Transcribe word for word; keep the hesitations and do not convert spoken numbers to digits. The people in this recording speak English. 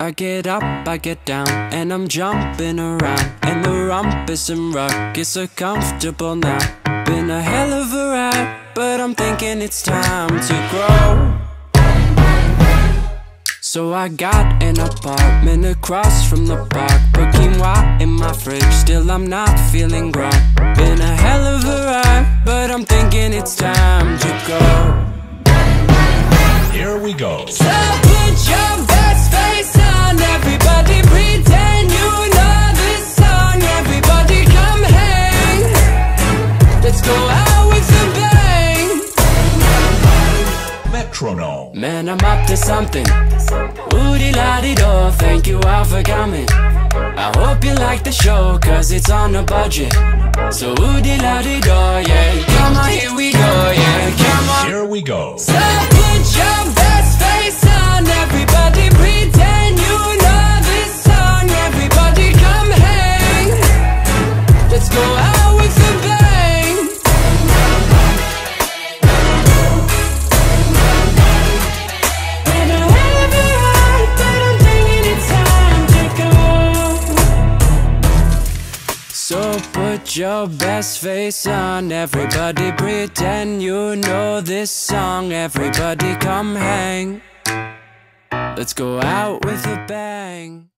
I get up, I get down, and I'm jumping around. And the rumpus and ruckus are comfortable now. Been a hell of a ride, but I'm thinking it's time to grow. So I got an apartment across from the park. Put quinoa in my fridge, still I'm not feeling grown. Been a hell of a ride, but I'm thinking it's time to go. Here we go. So put your best face on, everybody pretend you know this song. Everybody come hang, let's go out with a bang. Metronome. Man, I'm up to something. Ooh-dee-la-dee-do, thank you all for coming. I hope you like the show, cause it's on a budget. So ooh-dee-la-dee-do, yeah. Come on, here we go, yeah. Come on. Here we go. So put your best face on, everybody pretend you know this song. Everybody come hang, let's go out with a bang. And I have a heart, but I'm thinking it's time to go. So put your best face on, everybody pretend you know this song. Everybody come hang, let's go out with a bang.